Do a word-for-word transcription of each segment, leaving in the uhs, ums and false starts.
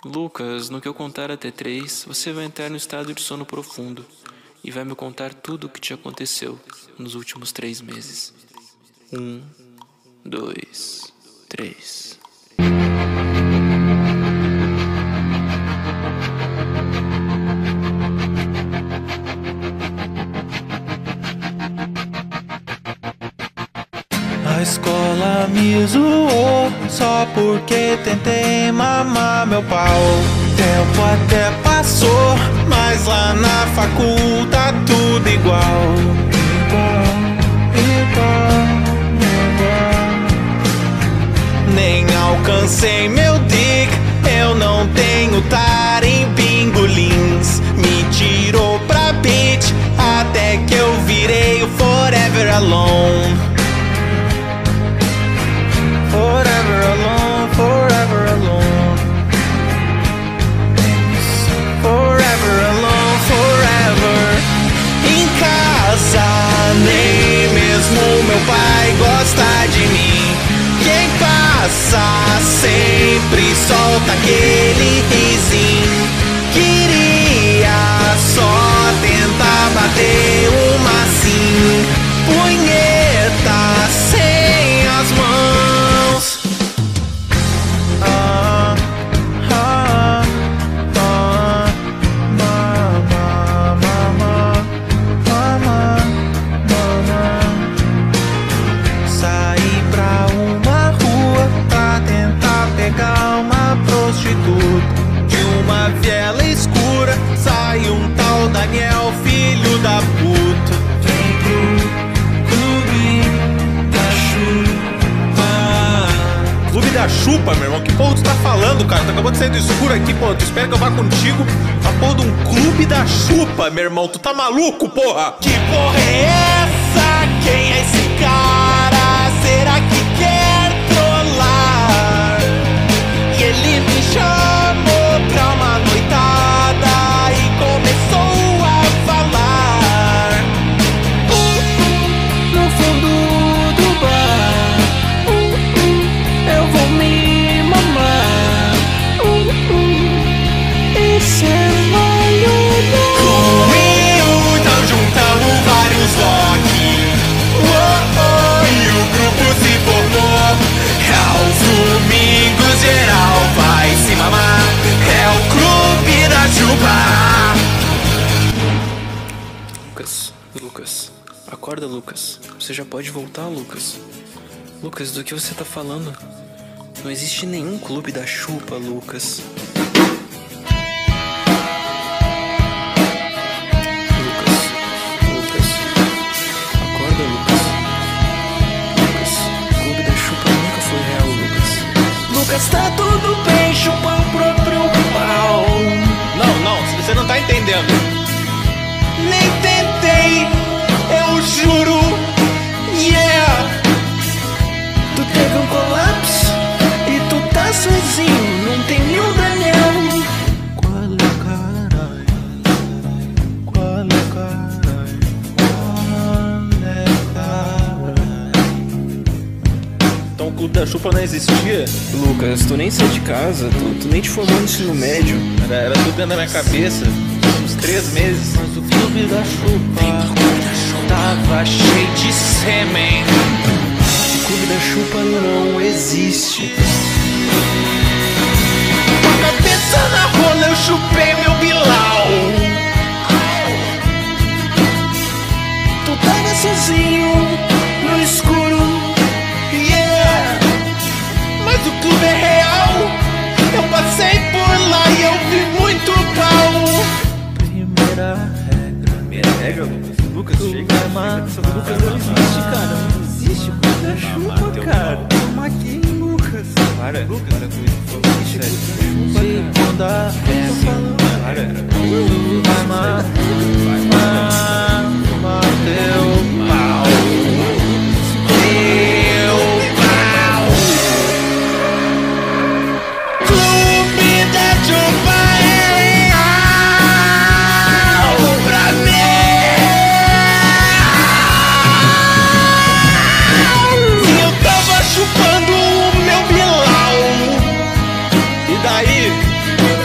Lucas, no que eu contar até três, você vai entrar no estado de sono profundo e vai me contar tudo o que te aconteceu nos últimos três meses. Um, dois, três. A escola me zoou só porque tentei mamar meu pau. Tempo até passou, mas lá na facul tá tudo igual. Igual, igual, igual. Nem alcancei meu dick, eu não tenho tar em pingolins. Me tirou pra beach até que eu virei o Forever Alone. Forever alone, forever alone. Forever alone, forever. Em casa, nem mesmo meu pai gosta de mim. Quem passa sempre solta aquele risinho. Queria só tentar bater uma assim. Punheta sem as mãos. Viela escura, sai um tal Daniel, filho da puta. Vem pro Clube da Chupa. Clube da Chupa, meu irmão? Que porra tu tá falando, cara? Tu acabou de sair do escuro aqui, pô. Tu espera que eu vá contigo a porra de um Clube da Chupa, meu irmão? Tu tá maluco, porra? Que porra é essa? Quem é esse cara? Será que quer trollar? E ele me chamou pra uma noitada e começou a falar. Uh, uh, no fundo do bar, uh, uh, eu vou me mamar. Uh, uh, esse é molho. Comigo então juntamos vários rock. Oh, oh, e o grupo se formou. Aos domingos geral vai se mamar. É o Clube da Chupa. Lucas, Lucas, acorda, Lucas. Você já pode voltar, Lucas. Lucas, do que você tá falando? Não existe nenhum Clube da Chupa, Lucas. Lucas, Lucas, acorda, Lucas. Lucas, o Clube da Chupa nunca foi real, Lucas. Lucas, tá tudo bem, chupa o próprio pau. Não, não, você não tá entendendo. Nem tentei, eu juro. Yeah. Tu teve um colapso e tu tá sozinho, não tem nenhum Daniel. Qual é caralho? Qual é caralho? Qual é caralho? Então o Clube da Chupa não existia? Lucas, tu nem saiu de casa, tu, tu nem te formou no ensino médio. Era, era tudo dentro da minha cabeça. Uns três meses. Mas o Clube da Chupa tava cheio de sêmen. O Clube da Chupa não existe. Com a cabeça na rola eu chupei meu Bilal. Tu tava sozinho no escuro. Yeah. Mas o clube é real. Eu passei por lá e eu vi muito pau. Primeira regra. Primeira regra, Lucas? Lucas, chega, chega. Lucas não existe, cara. Não existe o Clube da Chupa, cara. Toma aqui, Lucas. Para, Lucas. Para com isso. Segunda regra. Para. Vai mamar, vai mamar, teu pau. Teu pau. Clube da Chupa é real pra mim. E eu tava chupando o meu Bilal. E daí?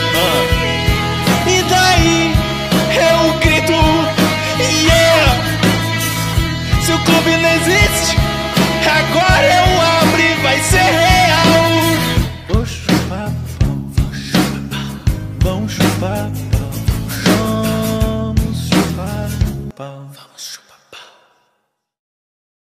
pau.